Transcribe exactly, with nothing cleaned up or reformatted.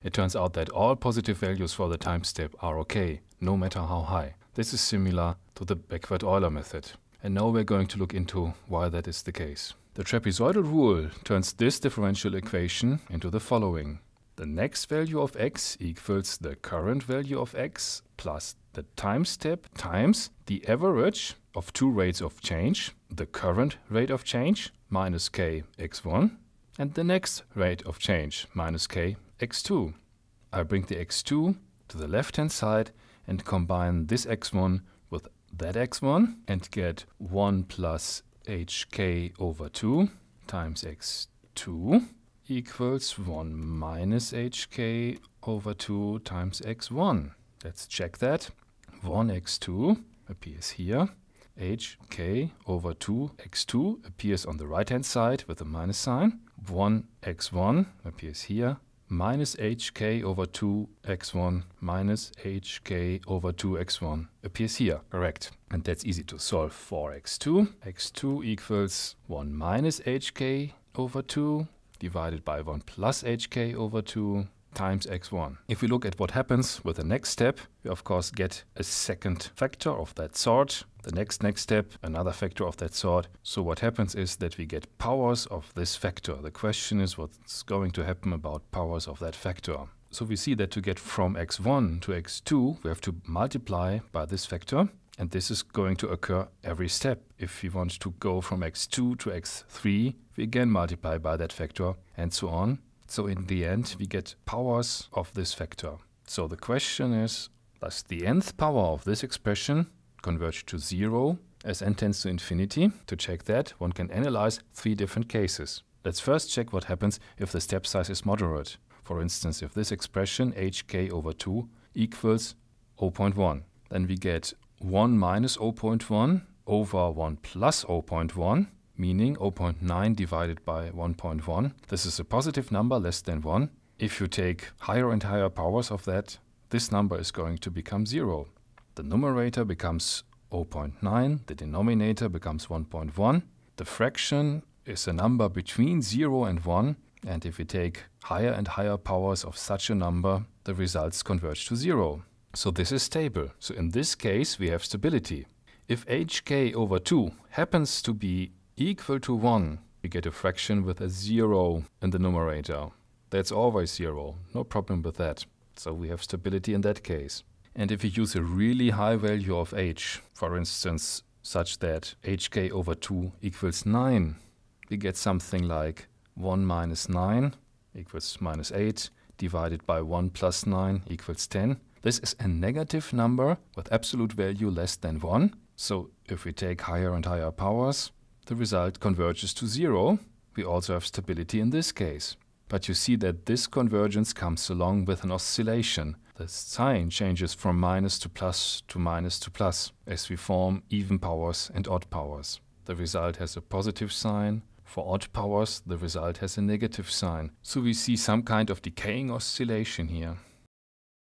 It turns out that all positive values for the time step are okay, no matter how high. This is similar to the backward Euler method. And now we're going to look into why that is the case. The trapezoidal rule turns this differential equation into the following. The next value of x equals the current value of x plus the time step times the average of two rates of change, the current rate of change minus k x one and the next rate of change minus k x two. I bring the x two to the left hand side and combine this x one with that x one and get one plus hk over two times x two equals one minus hk over two times x one. Let's check that. one x two appears here. Hk over two x two appears on the right hand side with a minus sign. one x one appears here. Minus hk over two x one minus hk over two x one appears here. Correct. And that's easy to solve for x two. x two equals one minus hk over two divided by one plus hk over two times x one. If we look at what happens with the next step, we of course get a second factor of that sort. The next next step, another factor of that sort. So what happens is that we get powers of this factor. The question is what's going to happen about powers of that factor. So we see that to get from x one to x two, we have to multiply by this factor. And this is going to occur every step. If we want to go from x two to x three, we again multiply by that factor and so on. So in the end, we get powers of this factor. So the question is, does the nth power of this expression converge to zero as n tends to infinity? To check that, one can analyze three different cases. Let's first check what happens if the step size is moderate. For instance, if this expression hk over two equals zero point one, then we get one minus zero point one over one plus zero point one, meaning zero point nine divided by one point one. This is a positive number less than one. If you take higher and higher powers of that, this number is going to become zero. The numerator becomes zero point nine, the denominator becomes one point one. The fraction is a number between zero and one, and if we take higher and higher powers of such a number, the results converge to zero. So this is stable. So in this case, we have stability. If hk over two happens to be equal to one, we get a fraction with a zero in the numerator. That's always zero, no problem with that. So we have stability in that case. And if we use a really high value of h, for instance, such that hk over two equals nine, we get something like one minus nine equals minus eight divided by one plus nine equals ten. This is a negative number with absolute value less than one. So if we take higher and higher powers, the result converges to zero. We also have stability in this case. But you see that this convergence comes along with an oscillation. The sign changes from minus to plus to minus to plus as we form even powers and odd powers. The result has a positive sign. For odd powers, the result has a negative sign. So we see some kind of decaying oscillation here.